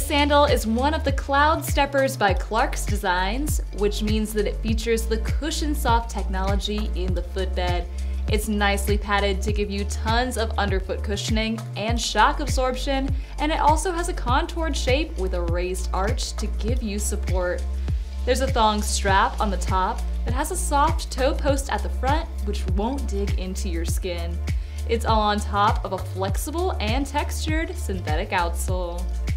sandal is one of the Cloudsteppers by Clarks designs, which means that it features the cushion soft technology in the footbed. It's nicely padded to give you tons of underfoot cushioning and shock absorption, and it also has a contoured shape with a raised arch to give you support. There's a thong strap on the top that has a soft toe post at the front, which won't dig into your skin. It's all on top of a flexible and textured synthetic outsole.